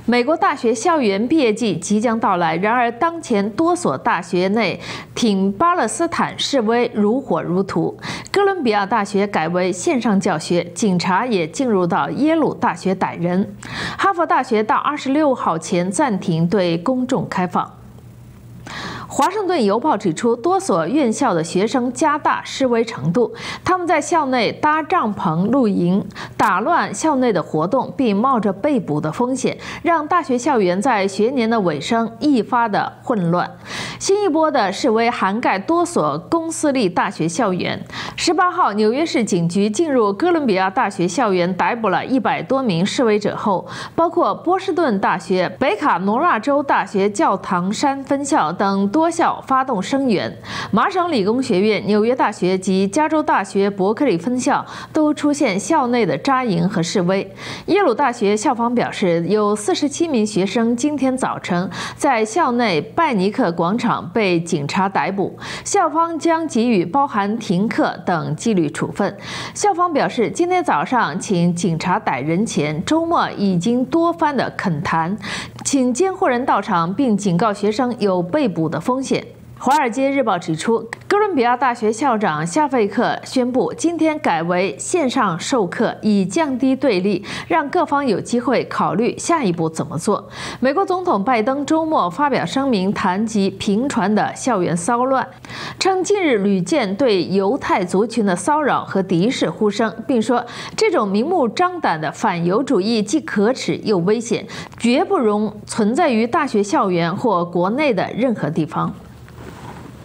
美国大学校园毕业季即将到来，然而当前多所大学内挺巴勒斯坦示威如火如荼。哥伦比亚大学改为线上教学，警察也进入到耶鲁大学逮人。哈佛大学到26号前暂停对公众开放。 华盛顿邮报指出，多所院校的学生加大示威程度，他们在校内搭帐篷露营，打乱校内的活动，并冒着被捕的风险，让大学校园在学年的尾声愈发的混乱。新一波的示威涵盖多所公私立大学校园。18号，纽约市警局进入哥伦比亚大学校园，逮捕了100多名示威者后，包括波士顿大学、北卡罗纳州大学教堂山分校等多校发动声援，麻省理工学院、纽约大学及加州大学伯克利分校都出现校内的扎营和示威。耶鲁大学校方表示，有47名学生今天早晨在校内拜尼克广场被警察逮捕，校方将给予包含停课等纪律处分。校方表示，今天早上请警察逮人前，周末已经多番的恳谈，请监护人到场，并警告学生有被捕的风险。 《华尔街日报》指出，哥伦比亚大学校长夏费克宣布，今天改为线上授课，以降低对立，让各方有机会考虑下一步怎么做。美国总统拜登周末发表声明，谈及频传的校园骚乱，称近日屡见对犹太族群的骚扰和敌视呼声，并说这种明目张胆的反犹主义既可耻又危险，绝不容存在于大学校园或国内的任何地方。